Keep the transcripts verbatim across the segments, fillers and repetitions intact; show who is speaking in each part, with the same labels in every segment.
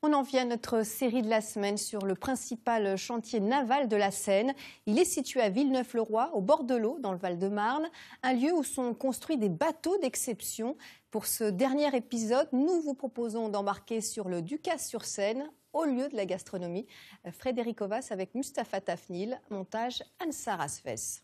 Speaker 1: On en vient à notre série de la semaine sur le principal chantier naval de la Seine. Il est situé à Villeneuve-le-Roi, au bord de l'eau, dans le Val-de-Marne, un lieu où sont construits des bateaux d'exception. Pour ce dernier épisode, nous vous proposons d'embarquer sur le Ducasse-sur-Seine, au lieu de la gastronomie. Frédéric Ovas avec Mustapha Tafnil, montage Ansar Asfes.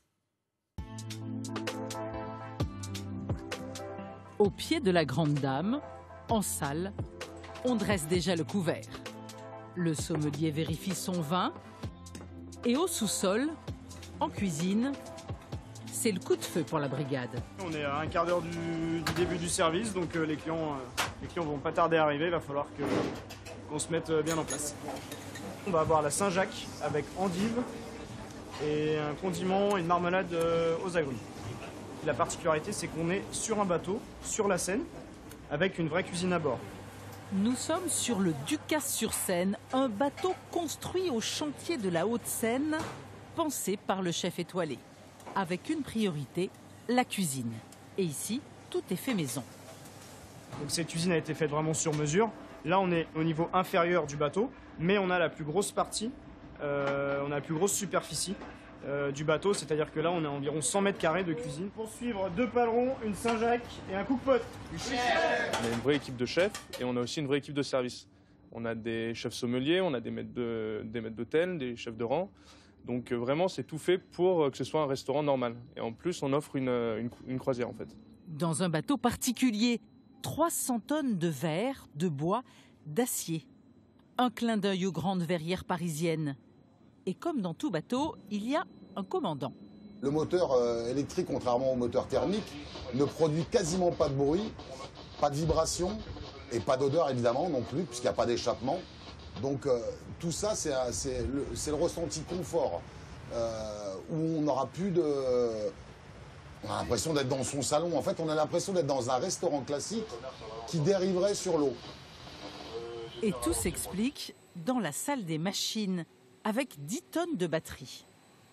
Speaker 2: Au pied de la Grande Dame, en salle, on dresse déjà le couvert. Le sommelier vérifie son vin. Et au sous-sol, en cuisine, c'est le coup de feu pour la brigade.
Speaker 3: On est à un quart d'heure du, du début du service, donc euh, les clients euh, les clients vont pas tarder à arriver. Il va falloir que, qu'on se mette bien en place. On va avoir la Saint-Jacques avec endive et un condiment et une marmelade euh, aux agrumes. La particularité, c'est qu'on est sur un bateau, sur la Seine, avec une vraie cuisine à bord.
Speaker 2: Nous sommes sur le Ducasse-sur-Seine, un bateau construit au chantier de la Haute-Seine, pensé par le chef étoilé, avec une priorité, la cuisine. Et ici, tout est fait maison.
Speaker 3: Donc cette cuisine a été faite vraiment sur mesure. Là, on est au niveau inférieur du bateau, mais on a la plus grosse partie, euh, on a la plus grosse superficie euh, du bateau, c'est-à-dire que là, on a environ cent mètres carrés de cuisine. Pour suivre, deux palerons, une Saint-Jacques et un cook-pot.
Speaker 4: On a une vraie équipe de chefs et on a aussi une vraie équipe de service. On a des chefs sommeliers, on a des maîtres de, des maîtres d'hôtel, des chefs de rang. Donc euh, vraiment, c'est tout fait pour que ce soit un restaurant normal. Et en plus, on offre une, une, une croisière en fait.
Speaker 2: Dans un bateau particulier, trois cents tonnes de verre, de bois, d'acier. Un clin d'œil aux grandes verrières parisiennes. Et comme dans tout bateau, il y a un commandant.
Speaker 5: Le moteur euh, électrique, contrairement au moteur thermique, ne produit quasiment pas de bruit, pas de vibration et pas d'odeur évidemment non plus, puisqu'il n'y a pas d'échappement. Donc euh, tout ça, c'est le, le ressenti confort, euh, où on n'aura plus de... On a l'impression d'être dans son salon. En fait, on a l'impression d'être dans un restaurant classique qui dériverait sur l'eau.
Speaker 2: Et tout s'explique dans la salle des machines, avec dix tonnes de batteries.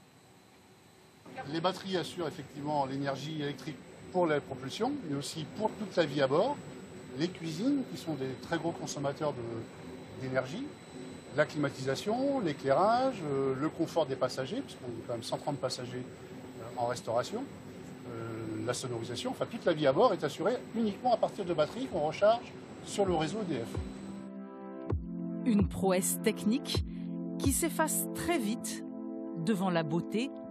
Speaker 6: Les batteries assurent effectivement l'énergie électrique pour la propulsion, mais aussi pour toute la vie à bord. Les cuisines, qui sont des très gros consommateurs d'énergie, la climatisation, l'éclairage, euh, le confort des passagers, puisqu'on est quand même cent trente passagers euh, en restauration, euh, la sonorisation, enfin toute la vie à bord est assurée uniquement à partir de batteries qu'on recharge sur le réseau E D F.
Speaker 2: Une prouesse technique qui s'efface très vite devant la beauté